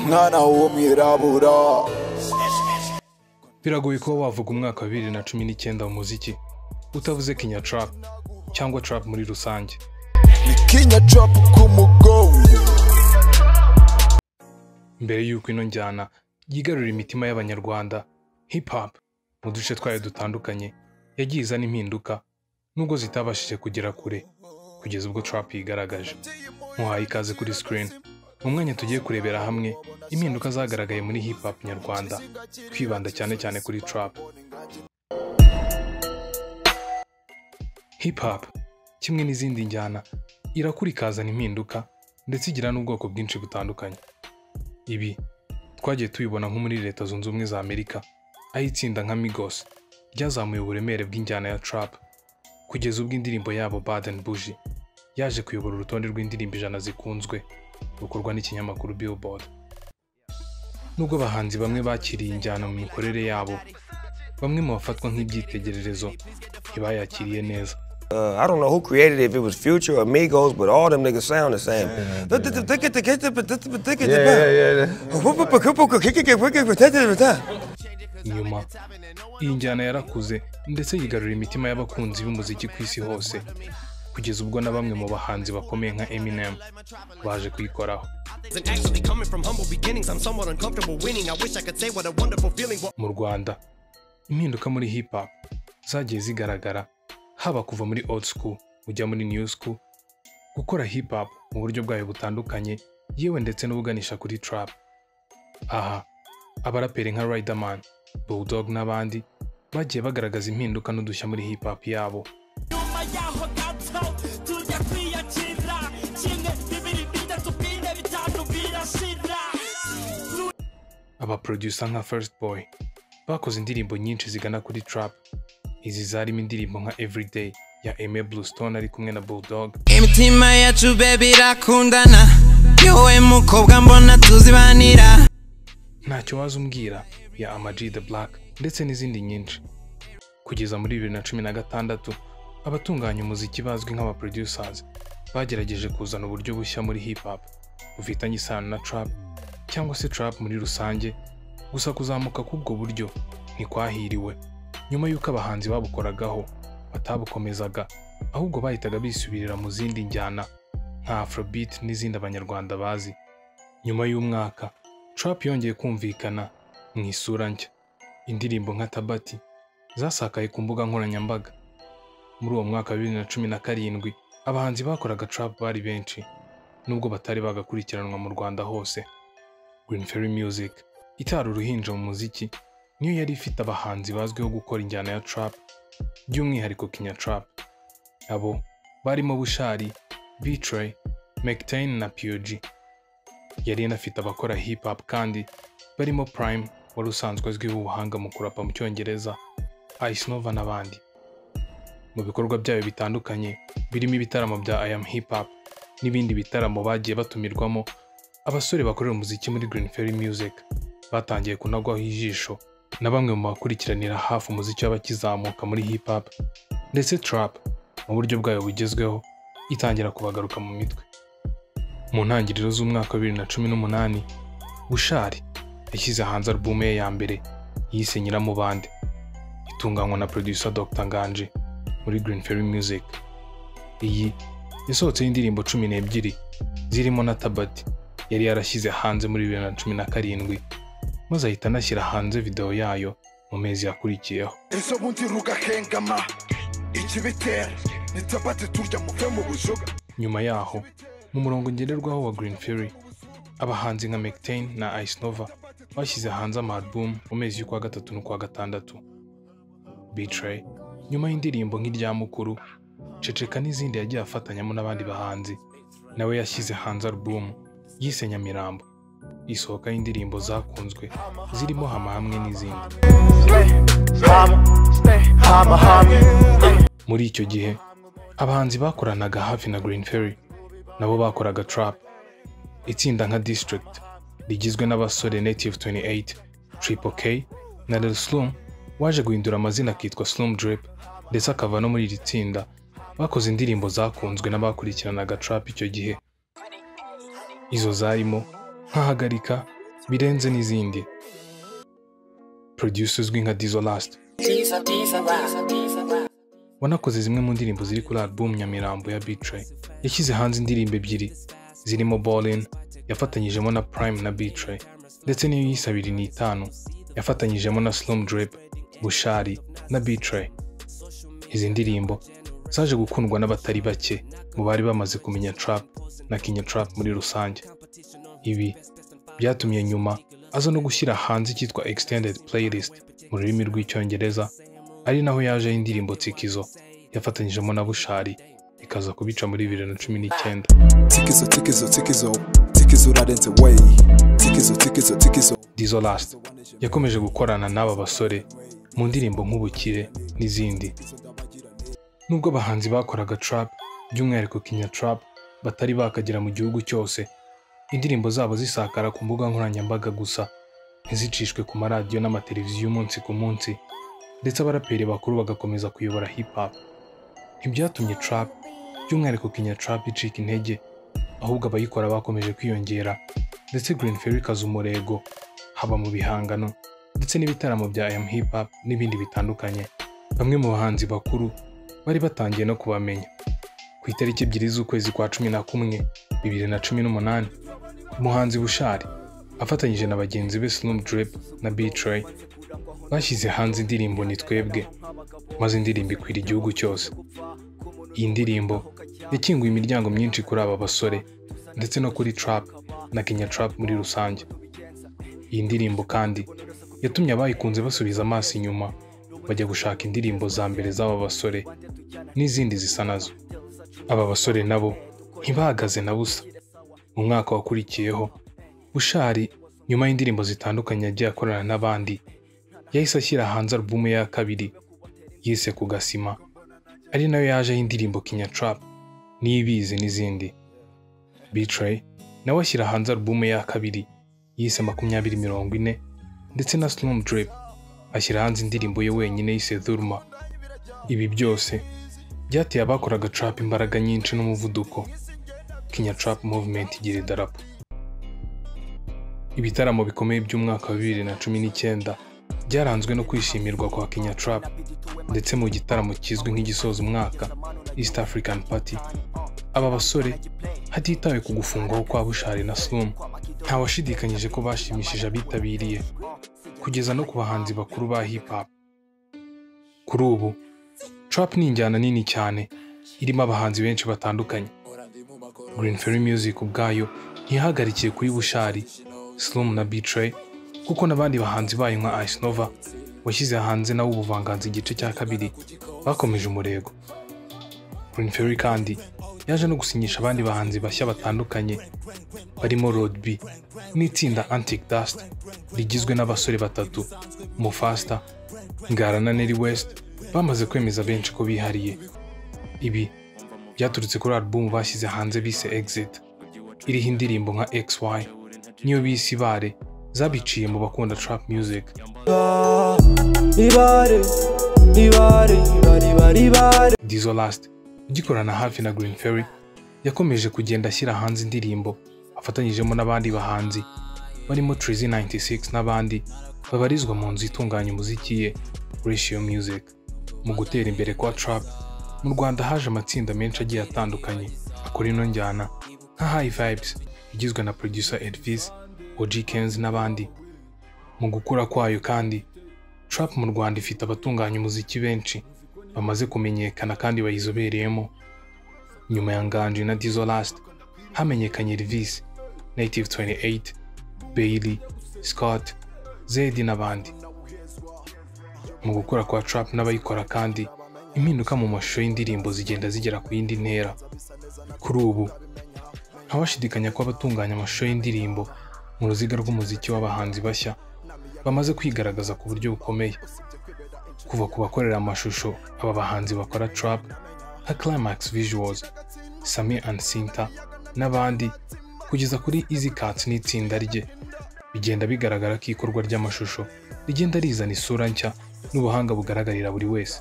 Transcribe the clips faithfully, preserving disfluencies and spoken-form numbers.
mwana w'umwirabura. Biragoye kuba wavuga umwaka wa bibiri na cumi n'icyenda mu muziki utavuze Kenya Trap cyangwa Trap muri rusange. Ni Kenya Trap ku mugongo. Mbere y'uko ino njyana yigarurira imitima y'abanyarwanda, hip hop mu duce twayo dutandukanye yagiye izana impinduka nubwo zitabashije kugera kure kugeza ubwo Trap yigaragaje. Muhaye ikaze kuri screen mu mwanya tugiye kurebera hamwe impinduka zagaragaye muri hip hop nyarwanda, twibanda cyane cyane kuri Trap. Hip hop kimwe n'izindi njyana irakura ikazana impinduka ndetse igira n'ubwoko bwinshi butandukanye. Ibi twagiye tubibona nko muri Leta Zunze Ubumwe za Amerika, aho itsinda nka Migos ryazamuye uburemere bw'injyana ya Trap kugeza ubwo indirimbo yabo Bad and Bougie yaje kuyobora urutonde rw'indirimbo ijana zikunzwe rukorwa n'ikinyamakuru Billboard. Nubwo abahanzi bamwe bakiriye injyana mu mikorere yabo, bamwe mu bafatwa nk'ibyitegererezo ntibayakiriye neza. Uh, I don't know who created it, if it was Future or Migos, but all them niggas sound the same. Nyuma iyi njyana yarakuze ndetse yigarurira imitima y'abakunzi b'umuziki ku isi hose kugeza ubwo na bamwe mu bahanzi bakomeye nka Eminem baje kuyikoraho. Mu Rwanda impinduka muri hip hop zagiye zigaragara, haba kuva muri old school ujya muri new school, gukora hip hop mu buryo bwayo butandukanye yewe ndetse n'ubuganisha kuri Trap. Aha abaraperi nka Riderman, Bulldog n'abandi bagiye bagaragaza impinduka n'udushya muri hip hop yabo. Aba producer nka First Boy bakoze indirimbo nyinshi zigana kuri Trap. Izi zarimo indirimbo nka Everyday ya Aimé Bluestone ari kumwe na Bulldog, imitima yacu baby irakundana, yowe mukobwa mbona tuzibanira, Ntacyo waza umbwira ya Ama G The Black ndetse n'izindi nyinshi. Kugeza muri bibiri na cumi na gatandatu abatunganya umuziki bazwi nk'aba producers bagerageje kuzana uburyo bushya muri hip hop bufitanye isano na Trap cyangwa se Trap muri rusange, gusa kuzamuka k'ubwo buryo ntikwahiriwe nyuma y'uko abahanzi babukoragaho batabukomezaga, ahubwo bahitaga bisubirira mu zindi njyana nka Afrobeat n'izindi abanyarwanda bazi. Nyuma y'umwaka Trap yongeye kumvikana mu isura nshya. Indirimbo nka Tabati zasakaye ku mbuga nkoranyambaga. Muri uwo mwaka wa bibiri na cumi na karindwi abahanzi bakoraga Trap bari benshi nubwo batari bagakurikiranwa mu Rwanda hose. Green Fairy Music itari uruhinja mu muziki niyo yari ifite abahanzi bazwiho gukora injyana ya Trap, by'umwihariko Kenya Trap. Abo barimo Bushari, Betray, Mectain na P O G. Yari inafite abakora hip hop kandi barimo Prime wari usanzwe azwiho ubuhanga mu kurapa mu Cyongereza, Ice Nova n'abandi. Mu bikorwa byayo bitandukanye birimo ibitaramo bya I Am Hip Hop n'ibindi bitaramo bagiye batumirwamo, abasore bakorera umuziki muri Green Fairy Music batangiye kunagwaho ijisho na bamwe mu bakurikiranira hafi umuziki w'abakizamuka muri hip hop ndetse Trap mu buryo bwayo bugezweho itangira kubagaruka mu mitwe. Mu ntangiriro z'umwaka wa bibiri na cumi n'umunani Bushari yashyize hanze album ye ya mbere yise Nyiramubande, itunganywa na producer Doctor Nganji muri Green Fairy Music. Iyi yasohotseho indirimbo cumi n'ebyiri zirimo na Tabati yari yarashyize hanze muri bibiri na cumi na karindwi, maze ahita anashyira hanze video yayo mu mezi yakurikiyeho. Eso bundi rugakengama ikibitera ni Tabati turya muve mu bujoga. Nyuma yaho mu murongo ngenderwaho wa Green Fairy abahanzi nka Mectain na Ice Nova bashyize hanze ama album mu mezi y'ukwa gatatu n'ukwa gatandatu. Betray nyuma y'indirimbo nk'irya mukuru, Ceceka n'izindi yagiye afatanyamo n'abandi bahanzi, nawe yashyize hanze album yise Nyamirambo isohoka y'indirimbo zakunzwe zirimo Hama Hamwe n'izindi. Muri icyo gihe abahanzi bakoranaga hafi na Green Fairy nabo bakoraga Trap. Itsinda nka District rigizwe n'abasore Native twenty-eight, Triple K na Lil Slum waje guhindura amazina akitwa Slum Drip ndetse akava no muri iri tsinda, bakoze indirimbo zakunzwe n'abakurikiranaga Trap icyo gihe. Izo zarimo nkahagarika, birenze n'izindi. Producer uzwi nka Dizzo Last wanakoze zimwe mu ndirimbo ziri kuri album Nyamirambo ya Betray, yashyize hanze indirimbo ebyiri zirimo Ballin yafatanyijemo na Prime na Betray, ndetse n'iyo yise abiri n'itanu yafatanyijemo na Slum Drip, Bushari na Betray. Izi ndirimbo zaje gukundwa n'abatari bake mu bari bamaze kumenya trap na Kenya trap muri rusange. Ibi byatumye nyuma aza no gushyira hanze icyitwa Extended Playlist mu rurimi rw'icyongereza, ari naho yaje indirimbo Tsikizo yafatanyijemo na Bushari ikaza kubica muri bibiri na cumi n'icyenda. Tsikizo Tsikizo Tsikizo Tsikizo rarenze way Tsikizo Tsikizo Tsikizo. Dizzo Last yakomeje gukorana n'aba basore mu ndirimbo nk'Ubukire n'izindi. Nubwo abahanzi bakoraga trap by'umwihariko Kenya trap batari bakagera mu gihugu cyose, indirimbo zabo zisakara ku mbuga nkoranyambaga gusa, ntizicishwe ku maradiyo n'amateleviziyo umunsi ku munsi, ndetse abaraperi bakuru bagakomeza kuyobora hip hop. Ntibyatumye trap by'umwihariko Kenya trap icika intege, ahubwo abayikora bakomeje kwiyongera, ndetse Green Ferry kaza umurego haba mu bihangano ndetse n'ibitaramo bya I Am Hip Hop n'ibindi bitandukanye. Bamwe mu bahanzi bakuru bari batangiye no kubamenya. Ku itariki ebyiri z'ukwezi kwa cumi na kumwe bibiri na cumi n'umunani, umuhanzi Bushari afatanyije na bagenzi be Slum Drip na Betray bashyize hanze indirimbo Ni Twebwe, maze indirimbo ikwira igihugu cyose. Iyi ndirimbo yakinguye imiryango myinshi kuri aba basore ndetse no kuri trap na Kenya trap muri rusange. Iyi ndirimbo kandi yatumye abayikunze basubiza amaso inyuma bajya gushaka indirimbo za mbere z'aba basore n'izindi zisa nazo. Aba basore nabo ntibahagaze na busa. Mu mwaka wakurikiyeho, Bushari nyuma y'indirimbo zitandukanye yagiye akorana n'abandi, yahise ashyira hanze album ya kabiri yise Ku Gasima, ari nayo yaje y'indirimbo Kenya trap Niyibizi n'izindi. Betray nawe ashyira hanze album ya kabiri yise makumyabiri mirongo ine, ndetse na Slum Drip ashyira hanze indirimbo ye wenyine yise Dhurma. Ibi byose byateye abakoraga trap imbaraga nyinshi n'umuvuduko. Kenya Trap Movement igira idarapo. Ibitaramo bikomeye by'umwaka wa bibiri na cumi n'icyenda byaranzwe no kwishimirwa kwa Kenya Trap, ndetse mu gitaramo kizwi nk'igisoza umwaka East African Party, aba basore hatitawe ku gufungwaho kwa Bushari na Slum, nta washidikanyije ko bashimishije abitabiriye, kugeza no ku bahanzi bakuru ba hip hop. Kuri ubu trap ni injyana nini cyane irimo abahanzi benshi batandukanye. Green Ferry Music ubwayo ntihagarikiye kuri Bushari, Slum na Betray, kuko n'abandi bahanzi bayo nka Ice Nova washyize hanze nawe ubuvanganzi igice cya kabiri bakomeje umurego. Green Ferry kandi yaje no gusinyisha abandi bahanzi bashya batandukanye barimo Road B n'itsinda Antic Dust rigizwe n'abasore batatu, Mufasta, Ngara na Nelly West, bamaze kwemeza benshi ko bihariye. Ibi byaturutse kuri album bashyize hanze bise Exit, iriho indirimbo nka X Y niyo bise Ibare zabiciye mu bakunda trap music. Ibare Ibare Ibare Ibare. Dizzo Last ugikorana hafi na Green Ferry yakomeje kugenda ashyira hanze indirimbo afatanyijemo n'abandi bahanzi barimo Trizy ninety-six n'abandi babarizwa mu nzu itunganya umuziki ye Ratio Music. Mu gutera imbere kwa trap mu Rwanda haje amatsinda menshi agiye atandukanye akora ino njyana nka High Vibes igizwe na producer Edvis, O G Kenz n'abandi. Mu gukura kwayo kandi trap mu Rwanda ifite abatunganya umuziki benshi bamaze kumenyekana kandi bayizobereyemo. Nyuma ya Nganji na Dizzo Last hamenyekanye Edvis, Native twenty-eight, Bailey, Scott, Zedi n'abandi. Mu gukora kwa trap n'abayikora kandi impinduka mu mashusho y'indirimbo zigenda zigera ku yindi ntera. Kuri ubu ntawashidikanya ko abatunganya amashusho y'indirimbo mu ruziga rw'umuziki w'abahanzi bashya bamaze kwigaragaza ku buryo bukomeye, kuva ku bakorera amashusho aba bahanzi bakora trap nka Climax Visuals, Sami and Sinta n'abandi, kugeza kuri Easy Cuts n'itsinda rye. Bigenda bigaragara ko ikorwa ry'amashusho rigenda rizana isura nshya n'ubuhanga bugaragarira buri wese.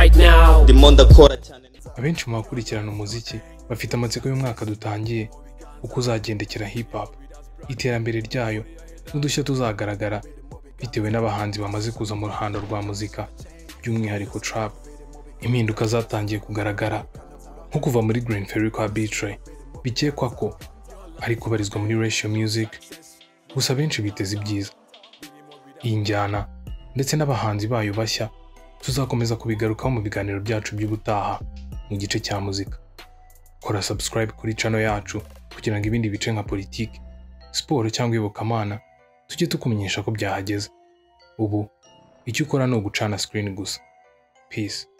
Abenshi mu bakurikirana umuziki bafite amatsiko y'umwaka dutangiye uko uzagendekera hip hop, iterambere ryayo n'udushya tuzagaragara bitewe n'abahanzi bamaze kuza mu ruhando rwa muzika, by'umwihariko trap. Impinduka zatangiye kugaragara nko kuva muri Green Ferry kwa Beatray, bikekwa ko ari kubarizwa muri Ratio Music, gusa benshi biteze ibyiza. Iyi njyana ndetse n'abahanzi bayo bashya tuzakomeza kubigarukaho mu biganiro byacu by'ubutaha mu gice cya muzika. Kora subscribe kuri channel yacu kugira ngo ibindi bice nka politiki, siporo cyangwa iyobokamana tujye tukumenyesha ko byahageze. Ubu icyo ukora ni ugucana screen gusa. Peace.